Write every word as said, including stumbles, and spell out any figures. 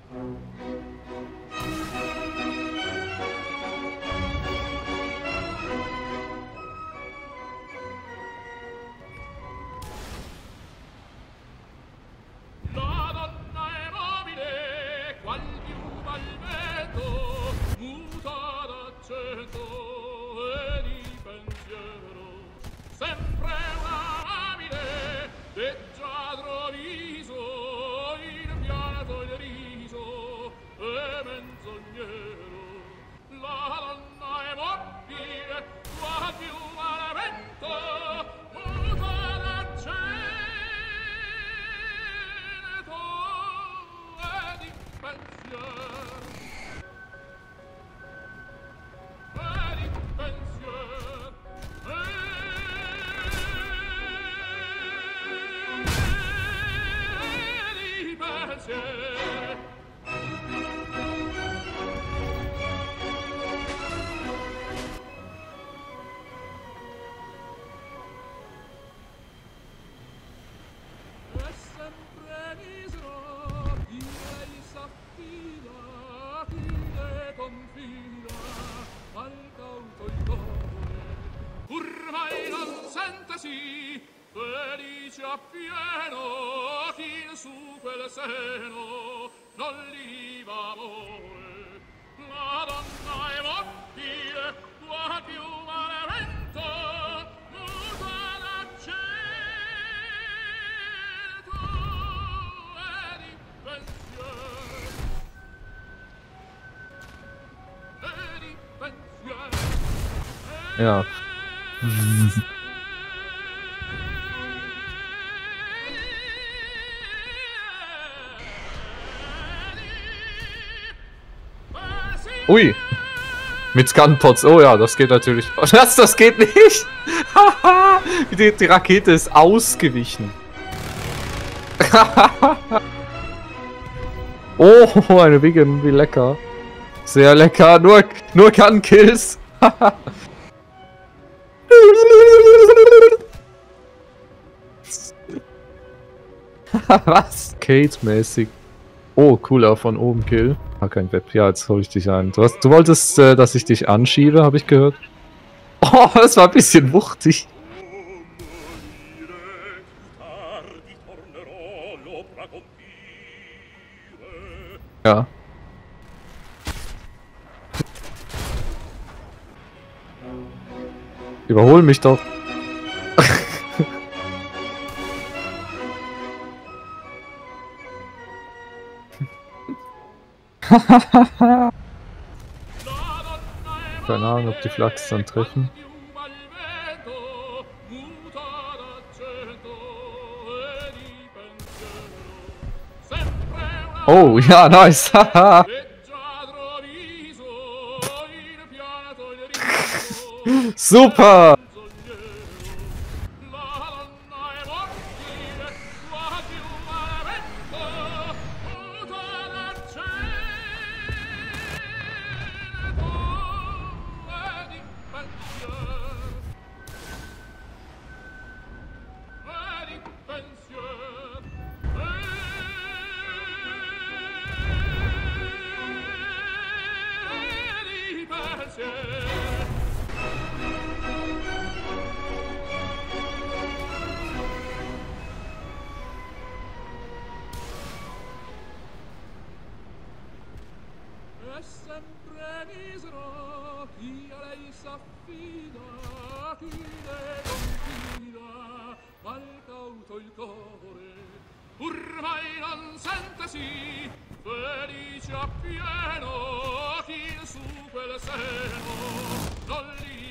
Felice appieno chi su quel seno non liva amore. La donna è mobile, tua più vento, muta d'accento e di pensiero, e di pensiero. Ja. Ui! Mit Gunpots. Oh ja, das geht natürlich. Das, das geht nicht! die, die Rakete ist ausgewichen. Oh, eine Wiggin, wie lecker. Sehr lecker. Nur, nur Gun-Kills. Was? Kate-mäßig. Oh, cooler von oben Kill. Ah, kein Web. Ja, jetzt hol ich dich ein. Du, hast, du wolltest, äh, dass ich dich anschiebe, habe ich gehört. Oh, das war ein bisschen wuchtig. Ja. Überhol mich doch. Keine Ahnung, ob die Flachs dann treffen. Oh, ja, nice. Super. Ormai non sentesi felice appieno chi su quel seno non li